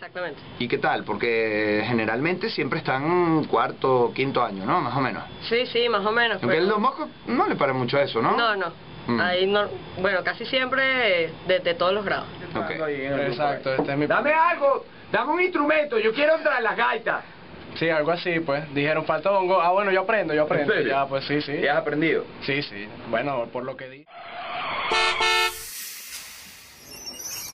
Exactamente. ¿Y qué tal? Porque generalmente siempre están cuarto, quinto año, ¿no? Más o menos. Sí, sí, más o menos. Aunque el Don Bosco no le para mucho a eso, ¿no? No, no. Ahí no, bueno, casi siempre de todos los grados. Okay. Exacto, este es mi... Dame algo, dame un instrumento, yo quiero entrar en las gaitas. Sí, algo así, pues. Dijeron, falta bongo. Ah, bueno, yo aprendo. ¿En serio? Ya, pues sí, sí. ¿Qué has aprendido? Sí, sí. Bueno, por lo que di.